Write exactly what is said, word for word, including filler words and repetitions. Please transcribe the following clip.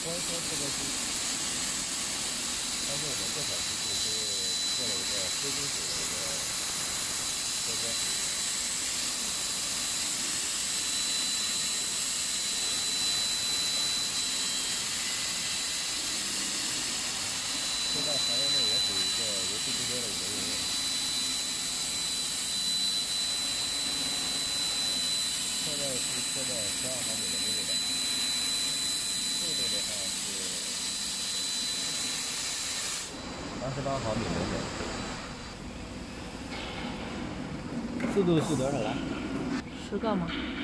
官方这个是，但是我们这款机器是做了一个非金属的一个车间。现在行业内也属于一个游戏之间的一个应用。现在是车的十二毫米的密度板，速度的话是二十八毫米每秒。速度是多少来？ 十个吗？